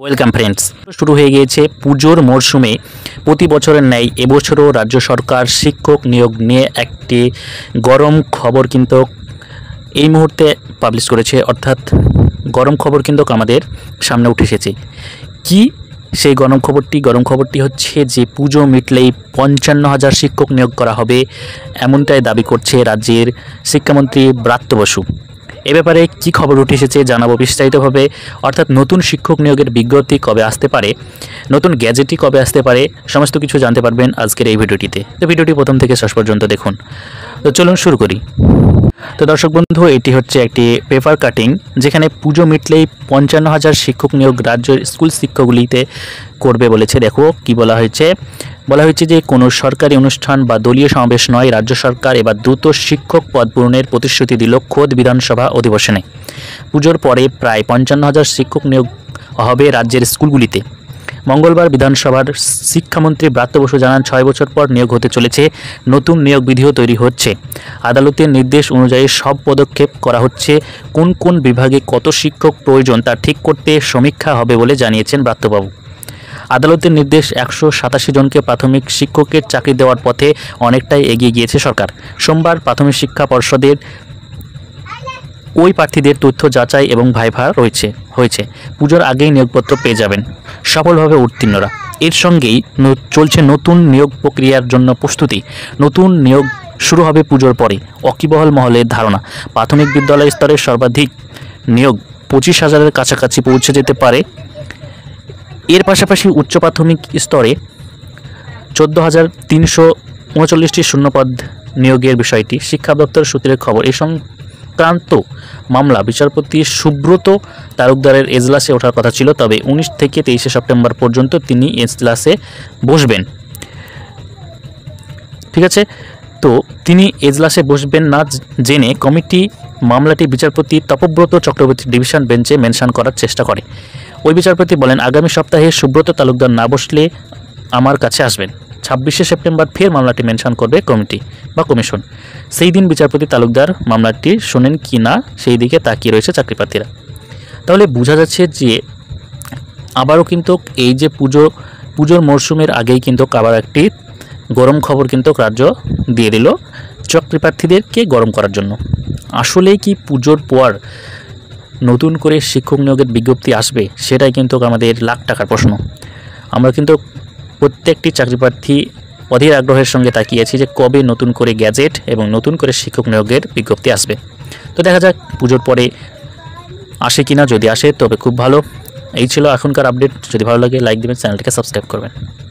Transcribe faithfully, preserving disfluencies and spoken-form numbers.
Welcome friends, শুরু হয়ে গিয়েছে পুজোর মরশুমে প্রতি বছরের ন্যায় এবছরও রাজ্য সরকার শিক্ষক নিয়োগ নিয়ে একটি গরম খবর কিন্তু এই মুহূর্তে পাবলিশ করেছে। অর্থাৎ গরম খবর কিন্তু আমাদের সামনে উঠে এসেছে। কি সেই গরম খবরটি? গরম খবরটি হচ্ছে যে পুজো মিটলেই পঞ্চান্ন হাজার শিক্ষক নিয়োগ করা হবে, এমনটাই দাবি করছে রাজ্যের শিক্ষামন্ত্রী ব্রাত্য বসু। এ ব্যাপারে কী খবর উঠে এসেছে জানাবো বিস্তারিতভাবে। অর্থাৎ নতুন শিক্ষক নিয়োগের বিজ্ঞপ্তি কবে আসতে পারে, নতুন গ্যাজেটটি কবে আসতে পারে, সমস্ত কিছু জানতে পারবেন আজকের এই ভিডিওটিতে। তো ভিডিওটি প্রথম থেকে শেষ পর্যন্ত দেখুন। তো চলুন শুরু করি। তো দর্শক বন্ধু, এটি হচ্ছে একটি পেপার কাটিং, যেখানে পুজো মিটলেই পঞ্চান্ন হাজার শিক্ষক নিয়োগ রাজ্যের স্কুল শিক্ষাগুলিতে করবে বলেছে। দেখো কি বলা হয়েছে। বলা হয়েছে যে কোনো সরকারি অনুষ্ঠান বা দলীয় সমাবেশ নয়, রাজ্য সরকার এবার দ্রুত শিক্ষক পদ পূরণের প্রতিশ্রুতি দিল খোদ বিধানসভা অধিবেশনে। পুজোর পরে প্রায় পঞ্চান্ন হাজার শিক্ষক নিয়োগ হবে রাজ্যের স্কুলগুলিতে। মঙ্গলবার বিধানসভার শিক্ষামন্ত্রী ব্রাত্য বসু জানান, ছয় বছর পর নিয়োগ হতে চলেছে, নতুন নিয়োগ বিধিও তৈরি হচ্ছে। আদালতের নির্দেশ অনুযায়ী সব পদক্ষেপ করা হচ্ছে। কোন কোন বিভাগে কত শিক্ষক প্রয়োজন তা ঠিক করতে সমীক্ষা হবে বলে জানিয়েছেন ব্রাত্যবাবু। আদালতের নির্দেশ একশো সাতাশি জনকে প্রাথমিক শিক্ষকের চাকরি দেওয়ার পথে অনেকটাই এগিয়ে গিয়েছে সরকার। সোমবার প্রাথমিক শিক্ষা পর্ষদের ওই প্রার্থীদের তথ্য যাচাই এবং ভাইভা রয়েছে হয়েছে পুজোর আগেই নিয়োগপত্র পেয়ে যাবেন সফলভাবে উত্তীর্ণরা। এর সঙ্গেই চলছে নতুন নিয়োগ প্রক্রিয়ার জন্য প্রস্তুতি। নতুন নিয়োগ শুরু হবে পুজোর পরে। অকিবহল মহলের ধারণা, প্রাথমিক বিদ্যালয় স্তরের সর্বাধিক নিয়োগ পঁচিশ হাজারের কাছাকাছি পৌঁছে যেতে পারে। এর পাশাপাশি উচ্চ প্রাথমিক স্তরে চোদ্দো হাজার তিনশো উনচল্লিশটি শূন্যপদ নিয়োগের বিষয়টি শিক্ষা দপ্তর সূত্রের খবর। এই সংক্রান্ত মামলা বিচারপতি সুব্রত তালুকদারের এজলাসে ওঠার কথা ছিল, তবে উনিশ থেকে তেইশে সেপ্টেম্বর পর্যন্ত তিনি এজলাসে বসবেন। ঠিক আছে, তো তিনি এজলাসে বসবেন না জেনে কমিটি মামলাটি বিচারপতি তপব্রত চক্রবর্তী ডিভিশন বেঞ্চে মেনশন করার চেষ্টা করে। ওই বিচারপতি বলেন, আগামী সপ্তাহে সুব্রত তালুকদার না বসলে আমার কাছে আসবেন। ছাব্বিশে সেপ্টেম্বর ফের মামলাটি মেনশন করবে কমিটি বা কমিশন। সেই দিন বিচারপতি তালুকদার মামলাটি শোনেন কি না সেই দিকে তাকিয়ে রয়েছে চাকরিপ্রার্থীরা। তাহলে বোঝা যাচ্ছে যে আবারও কিন্তু এই যে পুজো পুজোর মরশুমের আগেই কিন্তু আবার একটি গরম খবর কিন্তু রাজ্য দিয়ে দিল চাকরিপ্রার্থীদেরকে গরম করার জন্য। আসলেই কি পুজোর পর নতুন করে শিক্ষক নিয়োগের বিজ্ঞপ্তি আসবে, সেটাই কিন্তু আমাদের লাখ টাকার প্রশ্ন। আমরা কিন্তু প্রত্যেকটি চাকরিপ্রার্থী অধীর আগ্রহের সঙ্গে তাকিয়েছি যে কবে নতুন করে গ্যাজেট এবং নতুন করে শিক্ষক নিয়োগের বিজ্ঞপ্তি আসবে। তো দেখা যাক পুজোর পরে আসে কিনা। যদি আসে তবে খুব ভালো। এই ছিল এখনকার আপডেট। যদি ভালো লাগে লাইক দেবেন, চ্যানেলটিকে সাবস্ক্রাইব করবেন।